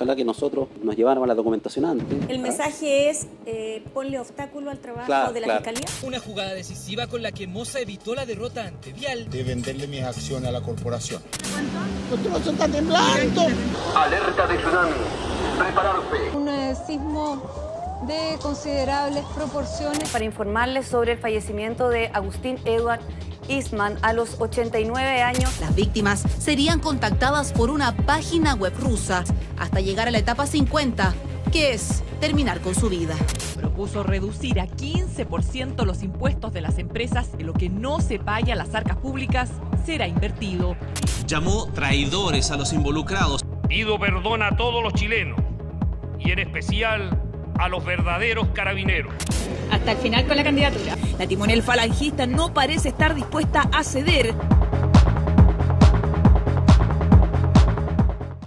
ojalá que nosotros nos lleváramos la documentación antes. El mensaje es, ponle obstáculo al trabajo de la Fiscalía. Una jugada decisiva con la que Moza evitó la derrota ante Vial. De venderle mis acciones a la corporación. ¡Los tronos están temblando! Alerta de tsunami. Prepararse. Un sismo de considerables proporciones. Para informarles sobre el fallecimiento de Agustín Edward Eastman a los 89 años. Las víctimas serían contactadas por una página web rusa hasta llegar a la etapa 50, que es terminar con su vida. Propuso reducir a 15% los impuestos de las empresas, y lo que no se pague a las arcas públicas será invertido. Llamó traidores a los involucrados. Pido perdón a todos los chilenos y en especial a los verdaderos carabineros. Hasta el final con la candidatura. La timonel falangista no parece estar dispuesta a ceder.